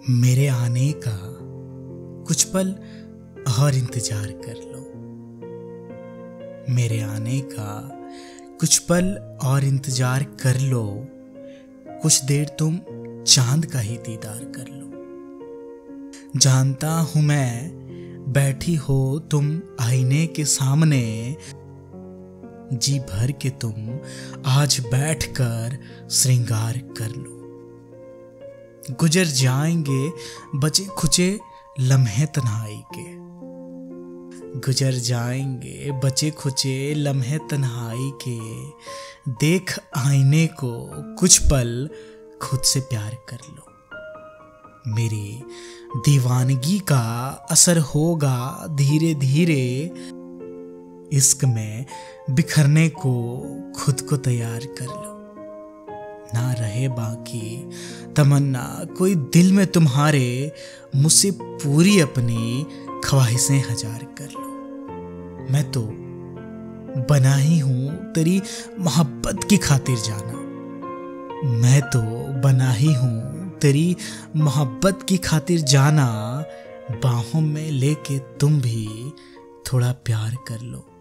मेरे आने का कुछ पल और इंतजार कर लो। मेरे आने का कुछ पल और इंतजार कर लो। कुछ देर तुम चांद का ही दीदार कर लो। जानता हूं मैं बैठी हो तुम आईने के सामने, जी भर के तुम आज बैठकर श्रृंगार कर लो। गुजर जाएंगे बचे खुचे लम्हे तन्हाई के, गुजर जाएंगे बचे खुचे लम्हे तन्हाई के। देख आईने को कुछ पल खुद से प्यार कर लो। मेरी दीवानगी का असर होगा धीरे धीरे, इश्क में बिखरने को खुद को तैयार कर लो। ना रहे बाकी तमन्ना कोई दिल में तुम्हारे, मुझसे पूरी अपनी ख्वाहिशें हजार कर लो। मैं तो बना ही हूं तेरी मोहब्बत की खातिर जाना, मैं तो बना ही हूं तेरी मोहब्बत की खातिर जाना। बाहों में लेके तुम भी थोड़ा प्यार कर लो।